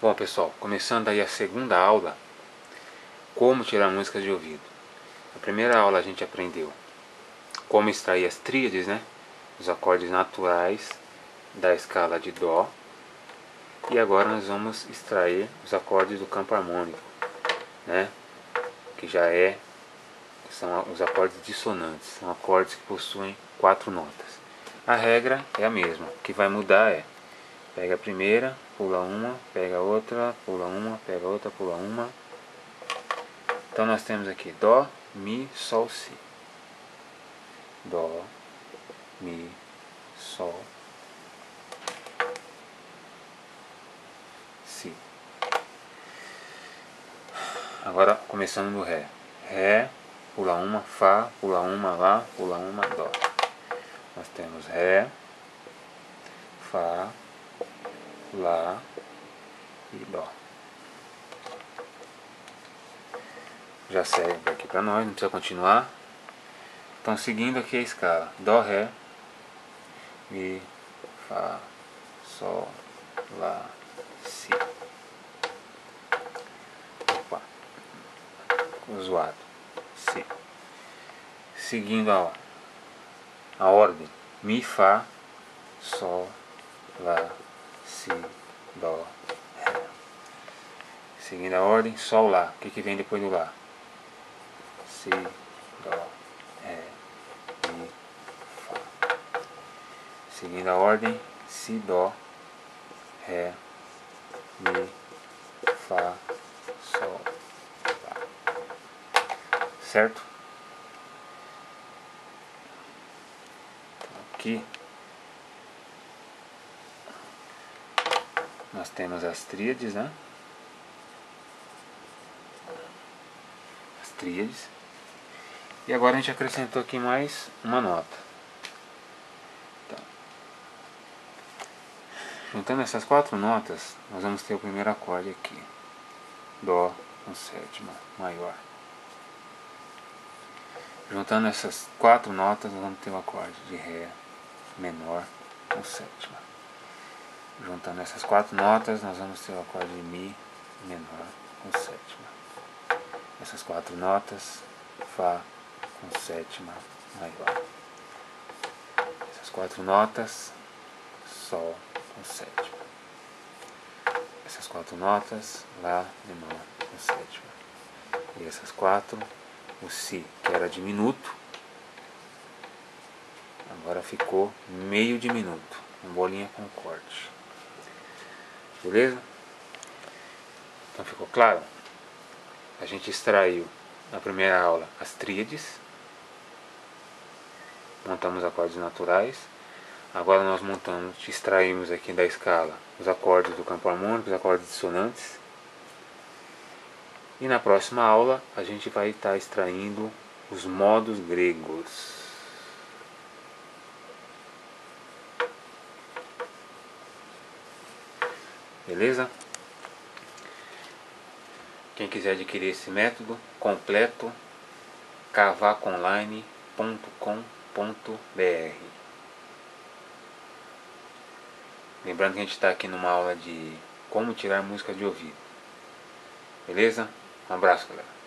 Bom pessoal, começando aí a segunda aula, como tirar músicas de ouvido. Na primeira aula a gente aprendeu como extrair as tríades, né? Os acordes naturais da escala de Dó. E agora nós vamos extrair os acordes do campo harmônico, né? Que são os acordes dissonantes, são acordes que possuem 4 notas. A regra é a mesma, o que vai mudar é: pega a primeira, pula uma, pega a outra, pula uma, pega a outra, pula uma. Então nós temos aqui Dó, Mi, Sol, Si. Dó, Mi, Sol, Si. Agora começando no Ré. Ré, pula uma, Fá, pula uma, Lá, pula uma, Dó. Nós temos Ré, Fá, Lá e Dó. Já serve aqui para nós, não precisa continuar. Então seguindo aqui a escala: Dó, Ré, Mi, Fá, Sol, Lá, Si. Opa, zoado. Si. Seguindo a ordem: Mi, Fá, Sol, Lá, Si, Dó, Ré. Seguindo a ordem: Sol, Lá. O que vem depois do Lá? Si, Dó, Ré, Mi, Fá. Seguindo a ordem: Si, Dó, Ré, Mi, Fá, Sol, Lá. Certo? Então, aqui nós temos as tríades, né? As tríades. E agora a gente acrescentou aqui mais uma nota. Então, juntando essas 4 notas, nós vamos ter o primeiro acorde aqui. Dó com sétima maior. Juntando essas 4 notas, nós vamos ter o acorde de Ré menor com sétima. Juntando essas 4 notas, nós vamos ter o acorde de Mi menor com sétima. Essas 4 notas, Fá com sétima maior. Essas 4 notas, Sol com sétima. Essas 4 notas, Lá menor com sétima. E essas 4, o Si, que era diminuto, agora ficou meio diminuto, uma bolinha com corte. Beleza? Então ficou claro? A gente extraiu na primeira aula as tríades, montamos acordes naturais. Agora nós extraímos aqui da escala os acordes do campo harmônico, os acordes dissonantes. E na próxima aula a gente vai estar extraindo os modos gregos. Beleza? Quem quiser adquirir esse método completo, cavaconline.com.br. Lembrando que a gente está aqui numa aula de como tirar música de ouvido. Beleza? Um abraço, galera.